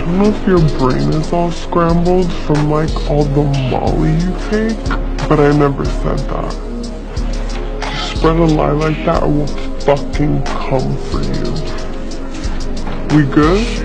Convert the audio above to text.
don't know if your brain is all scrambled from like all the Molly you take, but I never said that. You spread a lie like that, I will fucking come for you. We good?